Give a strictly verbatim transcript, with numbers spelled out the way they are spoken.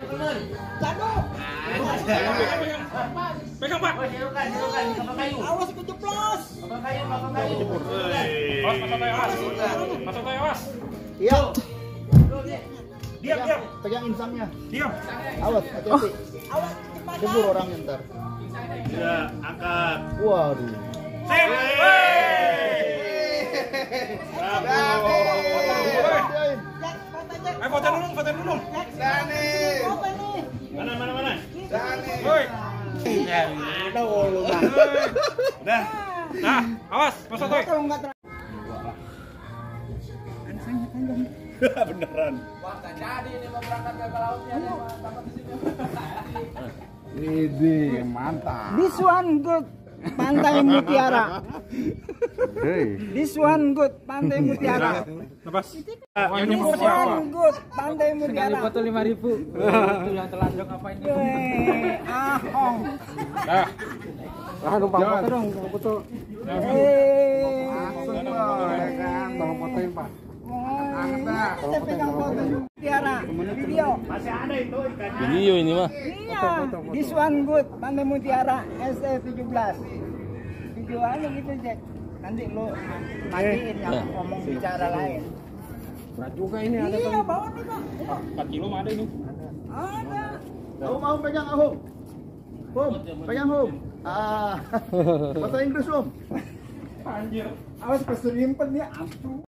Jatuh. Pegang, Pak. Awas kejeplos. Awas, masuk kayak awas. Masuk kayak awas. Iya. Diam, diam. Pegang insangnya. Diam. Awas, hati-hati. Awas cepat. Jebur orangnya ntar. Ya, angkat. Waduh. Sip. Bravo. Ayo foto dulu, foto dulu. Dani. Mana, mana, mana? Dani. Woi. Ada wolu bang. Udah. Nah, awas, masuk toy. Kalau enggak Beneran. Ini mantap. This one good. Pantai Mutiara. This one good. Pantai Mutiara. Lepas. This one good. Pantai Mutiara. Foto lima ribu. Itu yang telanjang apa ini? Weh, ahong. Dah. Ah, numpang foto dong, numpang foto. Eh. Tolong fotoin, Pak. Kita pegang foto Mutiara. Video. Masih ada itu ikannya. Video ini mah. Iya. This one good. Pantai Mutiara S E tujuh belas. Video aja gitu, Jack. Nanti lu matiin yang ngomong bicara lain. Berat juga ini ada. Iya, bawa nih, Pak. empat kilo mah ada ini. Ada. Hum, Hum pegang Hum. Hum, pegang Hum. Ah. Bahasa Inggris Hum. Anjir. Awas keserimpet nih, ampun.